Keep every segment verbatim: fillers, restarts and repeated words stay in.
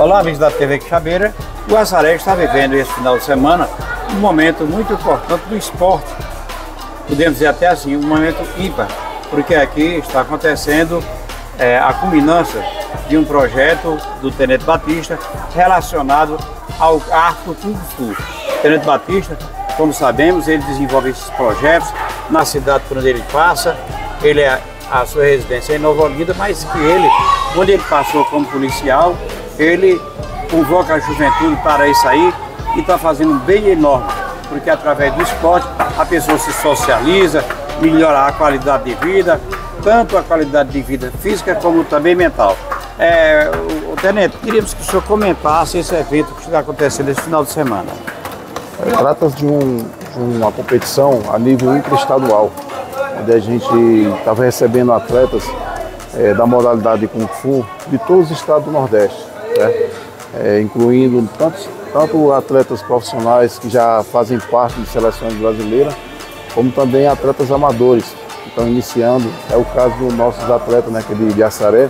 Olá, amigos da T V Quixabeira. O Assaré está vivendo esse final de semana um momento muito importante do esporte. Podemos dizer até assim, um momento ímpar, porque aqui está acontecendo é, a culminância de um projeto do Tenente Batista relacionado ao arte do Kung Fu. O Tenente Batista, como sabemos, ele desenvolve esses projetos na cidade por onde ele passa. Ele é a sua residência é em Nova Olinda, mas que ele, quando ele passou como policial, ele convoca a juventude para isso aí e está fazendo um bem enorme, porque através do esporte a pessoa se socializa, melhora a qualidade de vida, tanto a qualidade de vida física como também mental. É, o, o Tenente, queríamos que o senhor comentasse esse evento que está acontecendo esse final de semana. Trata-se de, um, de uma competição a nível interestadual, onde a gente estava recebendo atletas é, da modalidade de Kung Fu de todos os estados do Nordeste, né? é, incluindo tantos, tanto atletas profissionais que já fazem parte de seleções brasileiras, como também atletas amadores que estão iniciando. É o caso dos nossos atletas, né, que é de, de Assaré,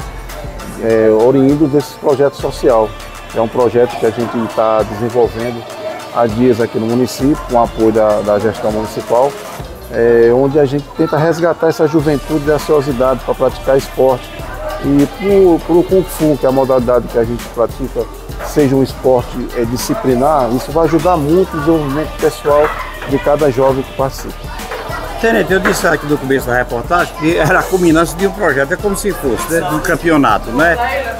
é, oriundos desse projeto social. É um projeto que a gente está desenvolvendo há dias aqui no município, com o apoio da, da gestão municipal, é, onde a gente tenta resgatar essa juventude e a ociosidade para praticar esporte. E para o Kung Fu, que é a modalidade que a gente pratica, seja um esporte é, disciplinar, isso vai ajudar muito o desenvolvimento pessoal de cada jovem que participa. Tenente, eu disse aqui no começo da reportagem que era a culminância de um projeto, é como se fosse, né, de um campeonato, né?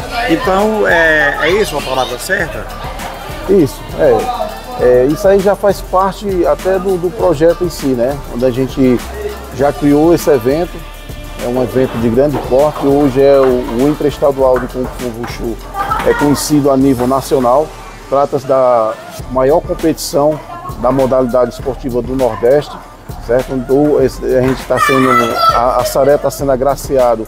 Então, é, é isso a palavra certa? Isso, é. É, isso aí já faz parte até do, do projeto em si, né? Onde a gente já criou esse evento, é um evento de grande porte, hoje é o, o interestadual de Kung Fu Wushu, é conhecido a nível nacional, trata-se da maior competição da modalidade esportiva do Nordeste, certo? Então, a gente está sendo, a, a Saré está sendo agraciado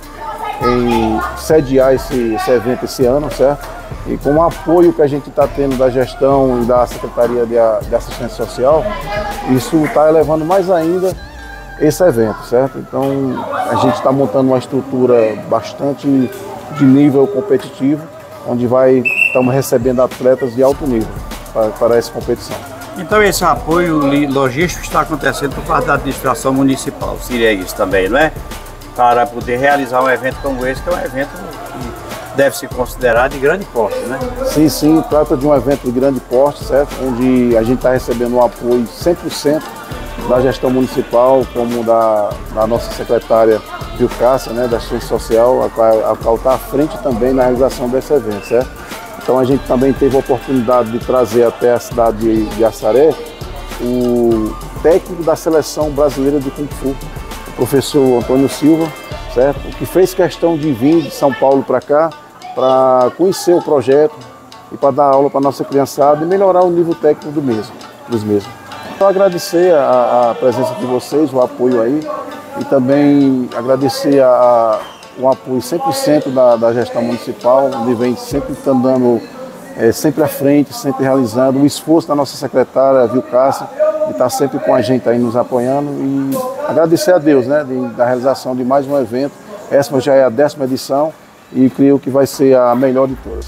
em sediar esse, esse evento esse ano, certo? E com o apoio que a gente está tendo da gestão e da Secretaria de, de Assistência Social, isso está elevando mais ainda esse evento, certo? Então, a gente está montando uma estrutura bastante de nível competitivo, onde vai, estamos recebendo atletas de alto nível para, para essa competição. Então, esse apoio logístico está acontecendo por parte da administração municipal, seria isso também, não é? Para poder realizar um evento como esse, que é um evento que deve se considerar de grande porte, né? Sim, sim, trata de um evento de grande porte, certo? Onde a gente está recebendo um apoio cem por cento da gestão municipal, como da, da nossa secretária Vilcácia, né, da Assistência Social, a qual, a qual está à frente também na realização desse evento, certo? Então a gente também teve a oportunidade de trazer até a cidade de, de Assaré o técnico da seleção brasileira de Kung Fu, o professor Antônio Silva, certo? Que fez questão de vir de São Paulo para cá, para conhecer o projeto e para dar aula para a nossa criançada e melhorar o nível técnico do mesmo, dos mesmos. Então agradecer a, a presença de vocês, o apoio aí, e também agradecer a, a, o apoio cem por cento da, da gestão municipal, onde vem sempre andando é, sempre à frente, sempre realizando o esforço da nossa secretária Vilcácia, de estar sempre com a gente aí nos apoiando, e agradecer a Deus, né, de, da realização de mais um evento. Essa já é a décima edição e creio que vai ser a melhor de todas.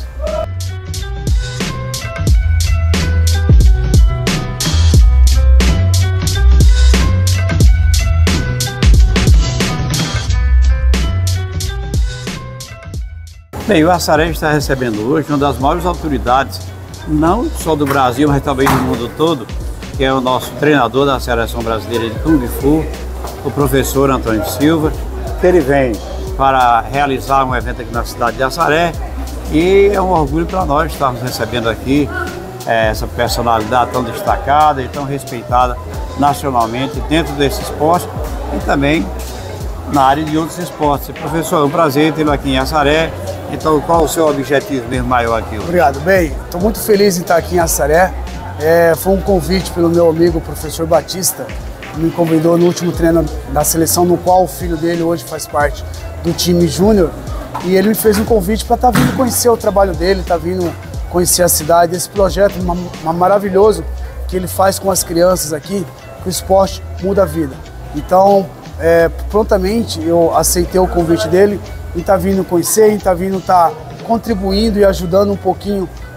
Bem, o Assaré está recebendo hoje uma das maiores autoridades, não só do Brasil, mas também do mundo todo, que é o nosso treinador da Seleção Brasileira de Kung Fu, o professor Antônio Silva, que ele vem para realizar um evento aqui na cidade de Assaré, e é um orgulho para nós estarmos recebendo aqui é, essa personalidade tão destacada e tão respeitada nacionalmente dentro desse esporte e também na área de outros esportes. Professor, é um prazer tê-lo aqui em Assaré. Então, qual o seu objetivo mesmo maior aqui? Obrigado. Bem, estou muito feliz em estar aqui em Assaré. É, foi um convite pelo meu amigo, o professor Batista, que me convidou no último treino da seleção, no qual o filho dele hoje faz parte do time júnior. E ele me fez um convite para estar vindo conhecer o trabalho dele, estar vindo conhecer a cidade, esse projeto uma, uma maravilhoso que ele faz com as crianças aqui, que o esporte muda a vida. Então, é, prontamente eu aceitei o convite dele, e está vindo conhecer, e está vindo estar contribuindo e ajudando um pouquinho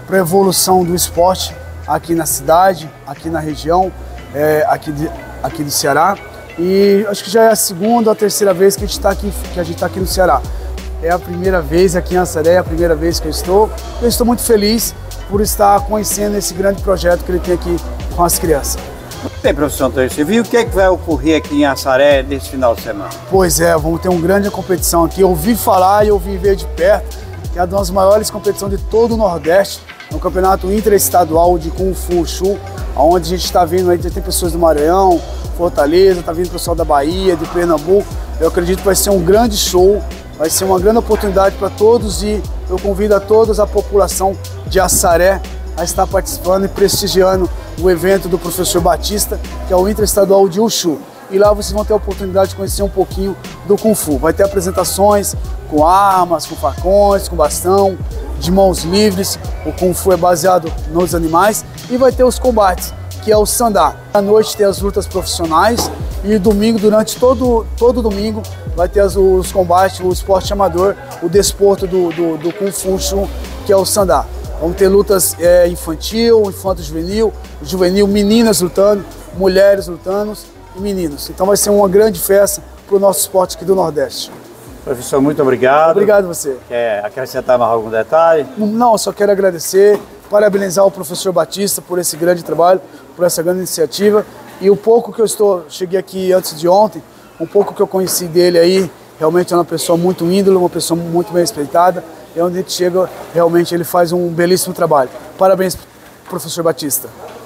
para a evolução do esporte aqui na cidade, aqui na região, é, aqui, de, aqui do Ceará. E acho que já é a segunda ou a terceira vez que a gente está aqui, que a gente tá aqui no Ceará. É a primeira vez aqui em Assaré, é a primeira vez que eu estou. Eu estou muito feliz por estar conhecendo esse grande projeto que ele tem aqui com as crianças. Bem, professor Antônio, você viu o que, é que vai ocorrer aqui em Assaré nesse final de semana? Pois é, vamos ter uma grande competição aqui. Eu ouvi falar e eu ouvi ver de perto que é uma das maiores competições de todo o Nordeste. É um campeonato interestadual de Kung Fu Wushu, onde a gente está vendo aí, tem pessoas do Maranhão, Fortaleza, está vindo pessoal da Bahia, de Pernambuco. Eu acredito que vai ser um grande show, vai ser uma grande oportunidade para todos e eu convido a toda a população de Assaré a estar participando e prestigiando o evento do professor Batista, que é o Interestadual de Wushu. E lá vocês vão ter a oportunidade de conhecer um pouquinho do Kung Fu. Vai ter apresentações com armas, com facões, com bastão, de mãos livres. O Kung Fu é baseado nos animais. E vai ter os combates, que é o Sandá. À noite tem as lutas profissionais e domingo, durante todo, todo domingo, vai ter as, os combates, o esporte amador, o desporto do, do, do Kung Fu Wushu, que é o Sandá. Vamos ter lutas é, infantil, infanto-juvenil, juvenil, meninas lutando, mulheres lutando e meninos. Então vai ser uma grande festa para o nosso esporte aqui do Nordeste. Professor, muito obrigado. Obrigado a você. Quer acrescentar mais algum detalhe? Não, só quero agradecer, parabenizar o professor Batista por esse grande trabalho, por essa grande iniciativa. E o pouco que eu estou, cheguei aqui antes de ontem, um pouco que eu conheci dele aí, realmente é uma pessoa muito índole, uma pessoa muito bem respeitada. E onde a gente chega, realmente ele faz um belíssimo trabalho. Parabéns, professor Batista.